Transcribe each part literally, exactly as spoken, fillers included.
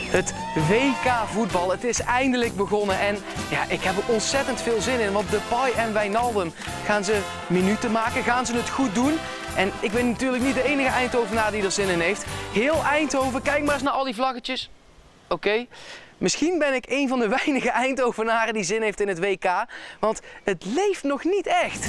Het W K voetbal, het is eindelijk begonnen en ja, ik heb er ontzettend veel zin in. Want Depay en Wijnaldum, gaan ze minuten maken, gaan ze het goed doen? En ik ben natuurlijk niet de enige Eindhovenaar die er zin in heeft. Heel Eindhoven, kijk maar eens naar al die vlaggetjes. Oké, okay. Misschien ben ik een van de weinige Eindhovenaren die zin heeft in het W K, want het leeft nog niet echt.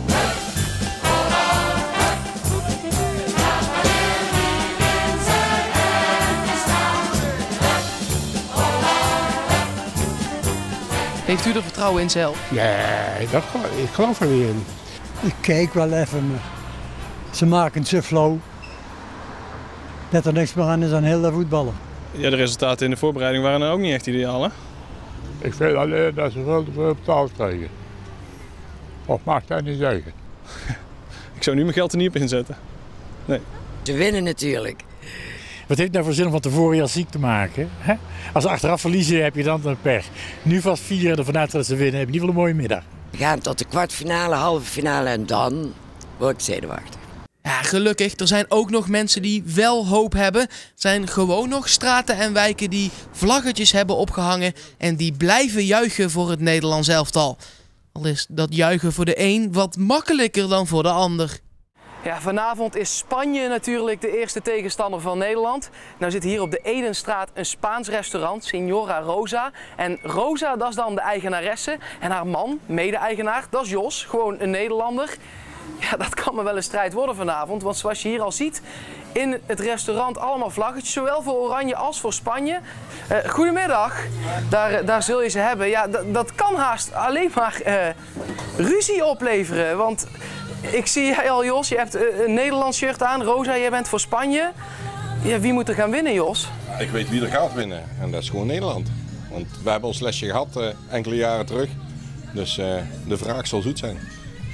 Heeft u er vertrouwen in zelf? Nee, dat, ik geloof er niet in. Ik kijk wel even, maar ze maken het zo flow dat er niks meer aan is aan heel de voetballen. Ja, de resultaten in de voorbereiding waren ook niet echt ideaal, hè? Ik vind alleen dat ze veel te veel betaald krijgen. Of mag dat niet zeggen? Ik zou nu mijn geld er niet op inzetten. Nee. Ze winnen natuurlijk. Wat heeft het nou voor zin om van tevoren heel ziek te maken? Hè? Als ze achteraf verliezen heb je dan een pech. Nu vast vieren ervan uit dat ze winnen, heb je in ieder geval een mooie middag. We gaan tot de kwartfinale, halve finale en dan word ik zenuwachtig. Ja, gelukkig, er zijn ook nog mensen die wel hoop hebben. Er zijn gewoon nog straten en wijken die vlaggetjes hebben opgehangen en die blijven juichen voor het Nederlands elftal. Al is dat juichen voor de een wat makkelijker dan voor de ander. Ja, vanavond is Spanje natuurlijk de eerste tegenstander van Nederland. Nou zit hier op de Edenstraat een Spaans restaurant, Signora Rosa. En Rosa, dat is dan de eigenaresse. En haar man, mede-eigenaar, dat is Jos, gewoon een Nederlander. Ja, dat kan me wel een strijd worden vanavond, want zoals je hier al ziet in het restaurant allemaal vlaggetjes, zowel voor Oranje als voor Spanje. Uh, goedemiddag, daar, daar zul je ze hebben. Ja, dat kan haast alleen maar uh, ruzie opleveren, want ik zie jij al, Jos, je hebt een Nederlands shirt aan. Rosa, jij bent voor Spanje. Ja, wie moet er gaan winnen, Jos? Ik weet wie er gaat winnen en dat is gewoon Nederland. Want wij hebben ons lesje gehad uh, enkele jaren terug, dus uh, de vraag zal zoet zijn.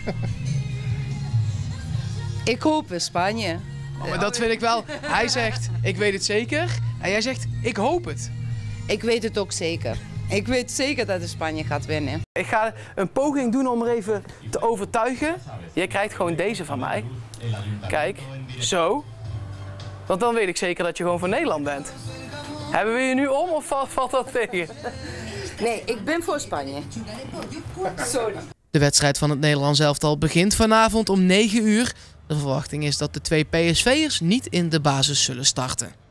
Ik hoop Spanje. Oh, maar dat vind ik wel. Hij zegt, ik weet het zeker. En jij zegt, ik hoop het. Ik weet het ook zeker. Ik weet zeker dat de Spanje gaat winnen. Ik ga een poging doen om er even te overtuigen. Jij krijgt gewoon deze van mij. Kijk, zo. Want dan weet ik zeker dat je gewoon voor Nederland bent. Hebben we je nu om of valt, valt dat tegen? Nee, ik ben voor Spanje. Sorry. De wedstrijd van het Nederlands elftal begint vanavond om negen uur. De verwachting is dat de twee P S V'ers niet in de basis zullen starten.